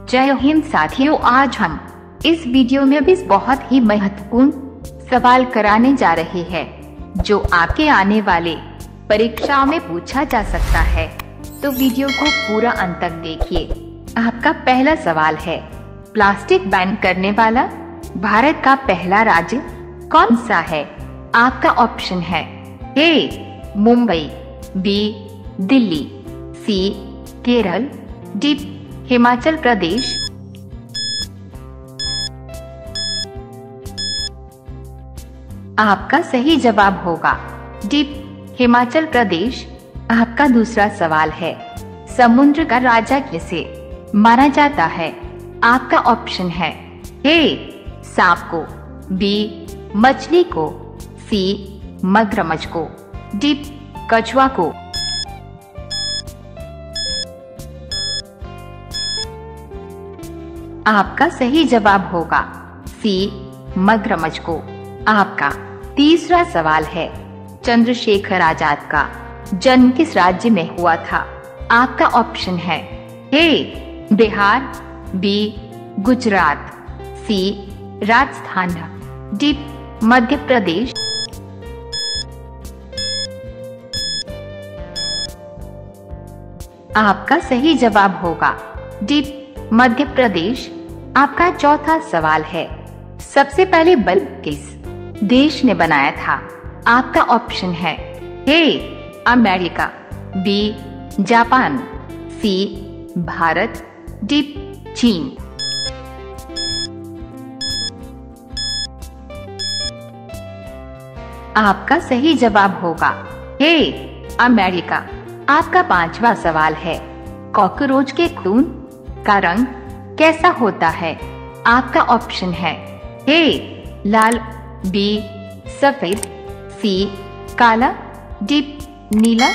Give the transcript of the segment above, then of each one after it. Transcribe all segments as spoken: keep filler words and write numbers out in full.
जय हिंद साथियों, आज हम इस वीडियो में भी बहुत ही महत्वपूर्ण सवाल कराने जा रहे हैं जो आपके आने वाले परीक्षाओं में पूछा जा सकता है। तो वीडियो को पूरा अंत तक देखिए। आपका पहला सवाल है, प्लास्टिक बैन करने वाला भारत का पहला राज्य कौन सा है? आपका ऑप्शन है A Mumbai, B Delhi, C Kerala, D Himachal Pradesh. आपका सही जवाब होगा डी हिमाचल प्रदेश। आपका दूसरा सवाल है, समुद्र का राजा किसे माना जाता है? आपका ऑप्शन है ए सांप को, बी मछली को, सी मगरमच्छ को, डी कछुआ को। आपका सही जवाब होगा सी मगरमच्छ को। आपका तीसरा सवाल है, चंद्रशेखर आजाद का जन्म किस राज्य में हुआ था? आपका ऑप्शन है A Bihar, B Gujarat, C Rajasthan, D Madhya Pradesh. आपका सही जवाब होगा डी मध्य प्रदेश। आपका चौथा सवाल है, सबसे पहले बल्ब किस देश ने बनाया था? आपका ऑप्शन है A America, B Japan, C Bharat, D चीन। आपका सही जवाब होगा ए अमेरिका। आपका पांचवा सवाल है, कॉकरोच के खून का रंग कैसा होता है? आपका ऑप्शन है ए लाल, बी सफेद, सी काला, डी नीला।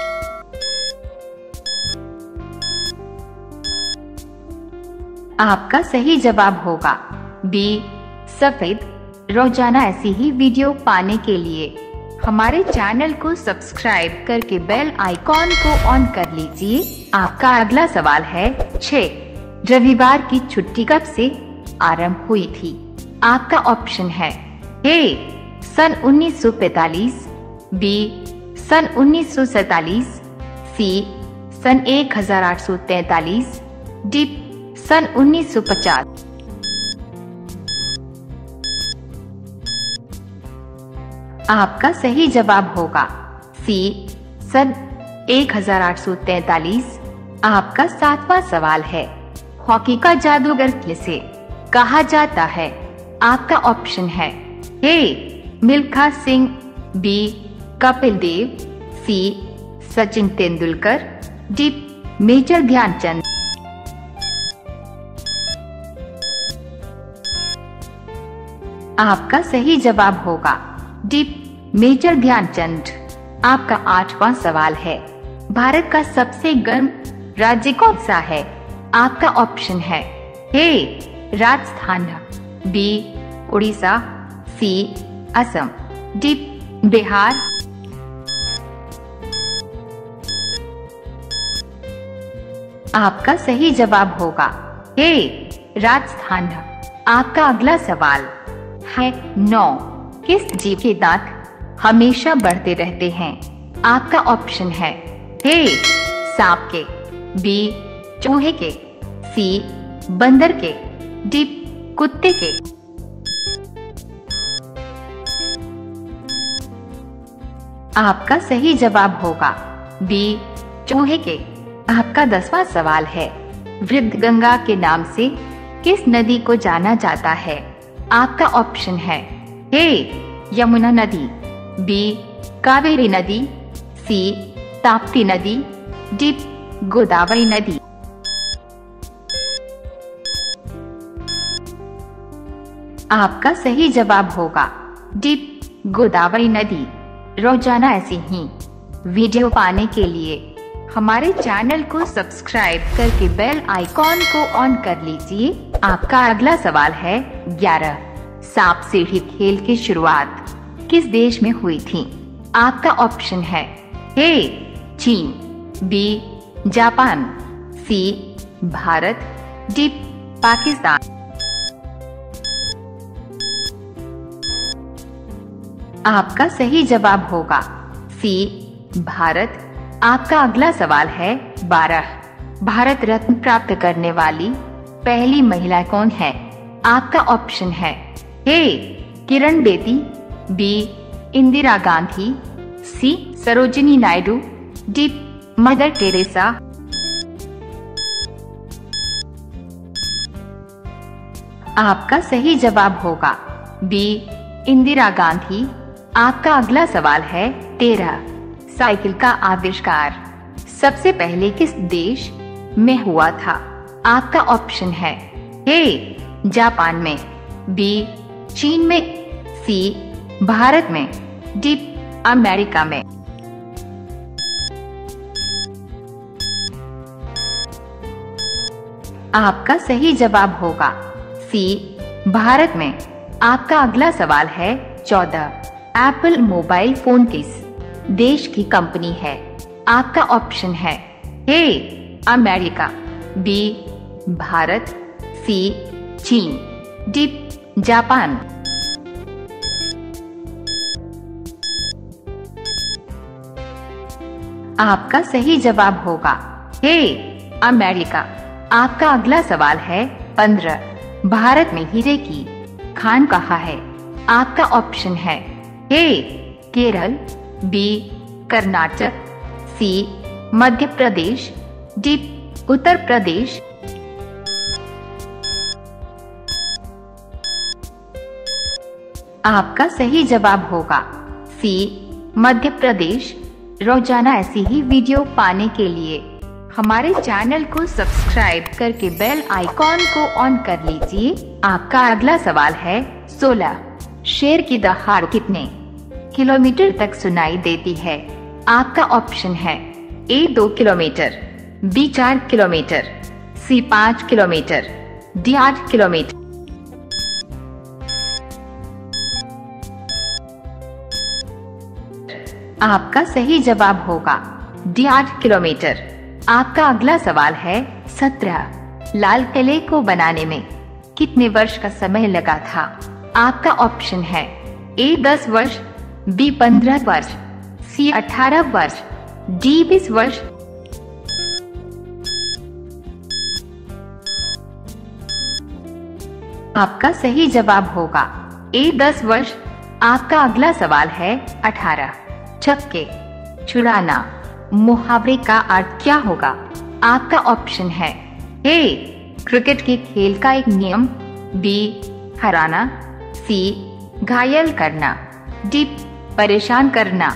आपका सही जवाब होगा बी सफेद। रोजाना ऐसी ही वीडियो पाने के लिए हमारे चैनल को सब्सक्राइब करके बेल आइकॉन को ऑन कर लीजिए। आपका अगला सवाल है, छह रविवार की छुट्टी कब से आरंभ हुई थी? आपका ऑप्शन है ए सन उन्नीस सौ पैंतालीस, बी सन उन्नीस सौ सैतालीस, सी सन एक हजार आठ सौ तैतालीस, डी सन उन्नीस सौ पचास। आपका सही जवाब होगा सी सन एक हजार आठ सौ तैतालीस। आपका सातवां सवाल है, हॉकी का जादूगर किसे कहा जाता है? आपका ऑप्शन है A Milkha Singh, B Kapil Dev, C Sachin Tendulkar, D Major Dhyanchand. आपका सही जवाब होगा डी मेजर ध्यानचंद। आपका आठवां सवाल है, भारत का सबसे गर्म राज्य कौन सा है? आपका ऑप्शन है A Rajasthan, B Orissa, C Assam, D Bihar. आपका सही जवाब होगा ए राजस्थान। आपका अगला सवाल है, नौ किस जीव के दांत हमेशा बढ़ते रहते हैं? आपका ऑप्शन है ए सांप के, बी चूहे के, सी बंदर के, डी कुत्ते के। आपका सही जवाब होगा बी चूहे के। आपका दसवां सवाल है, वृद्ध गंगा के नाम से किस नदी को जाना जाता है? आपका ऑप्शन है ए यमुना नदी, बी कावेरी नदी, सी ताप्ती नदी, डी गोदावरी नदी। आपका सही जवाब होगा डी गोदावरी नदी। रोजाना ऐसी ही वीडियो पाने के लिए हमारे चैनल को सब्सक्राइब करके बेल आइकॉन को ऑन कर लीजिए। आपका अगला सवाल है, ग्यारह सांप सीढ़ी खेल की शुरुआत किस देश में हुई थी? आपका ऑप्शन है ए चीन, B Japan, C Bharat, D Pakistan. आपका सही जवाब होगा सी भारत। आपका अगला सवाल है बारह। भारत रत्न प्राप्त करने वाली पहली महिला कौन है? आपका ऑप्शन है A Kiran Bedi, B Indira Gandhi, C Sarojini Naidu, D Mother Teresa. आपका सही जवाब होगा बी इंदिरा गांधी। आपका अगला सवाल है तेरह। साइकिल का आविष्कार सबसे पहले किस देश में हुआ था? आपका ऑप्शन है ए जापान में, बी चीन में, सी भारत में, डी अमेरिका में। आपका सही जवाब होगा सी भारत में। आपका अगला सवाल है चौदह। एप्पल मोबाइल फोन किस देश की कंपनी है? आपका ऑप्शन है A America, B Bharat, C चीन, डी जापान। आपका सही जवाब होगा ए अमेरिका। आपका अगला सवाल है पंद्रह। भारत में हीरे की खान कहाँ है? आपका ऑप्शन है A Kerala, B Karnataka, C Madhya Pradesh, D Uttar Pradesh. आपका सही जवाब होगा सी मध्य प्रदेश। रोजाना ऐसी ही वीडियो पाने के लिए हमारे चैनल को सब्सक्राइब करके बेल आइकॉन को ऑन कर लीजिए। आपका अगला सवाल है सोलह। शेर की दहाड़ कितने किलोमीटर तक सुनाई देती है? आपका ऑप्शन है ए दो किलोमीटर, बी चार किलोमीटर, सी पाँच किलोमीटर, डी आठ किलोमीटर। आपका सही जवाब होगा डी आठ किलोमीटर। आपका अगला सवाल है सत्रह। लाल किले को बनाने में कितने वर्ष का समय लगा था? आपका ऑप्शन है ए दस वर्ष, बी पंद्रह वर्ष, सी अठारह वर्ष, डी बीस वर्ष। आपका सही जवाब होगा ए दस वर्ष। आपका अगला सवाल है अठारह। छक्के छुड़ाना मुहावरे का अर्थ क्या होगा? आपका ऑप्शन है ए क्रिकेट के खेल का एक नियम, बी हराना, सी घायल करना, डी परेशान करना।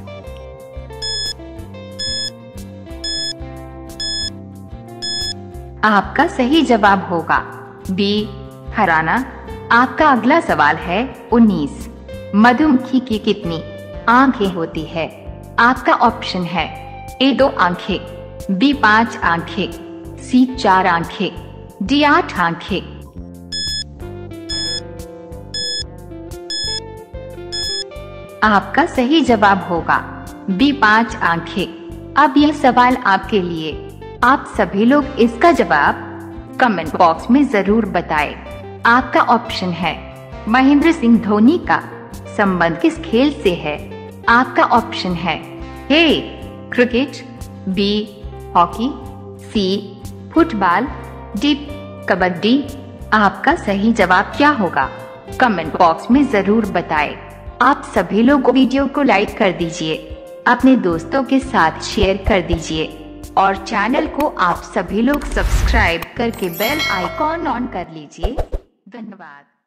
आपका सही जवाब होगा बी हराना। आपका अगला सवाल है उन्नीस। मधुमक्खी की कितनी आंखें होती है? आपका ऑप्शन है ए दो आंखें, बी पांच आंखें, सी चार आंखें, डी आठ आंखें। आपका सही जवाब होगा बी पांच आंखें। अब यह सवाल आपके लिए। आप सभी लोग इसका जवाब कमेंट बॉक्स में जरूर बताएं। आपका ऑप्शन है महेंद्र सिंह धोनी का संबंध किस खेल से है? आपका ऑप्शन है A cricket, B hockey, C football, D kabaddi. आपका सही जवाब क्या होगा? कमेंट बॉक्स में जरूर बताएं। आप सभी लोग वीडियो को लाइक कर दीजिए, अपने दोस्तों के साथ शेयर कर दीजिए और चैनल को आप सभी लोग सब्सक्राइब करके बेल आइकॉन ऑन कर लीजिए। धन्यवाद।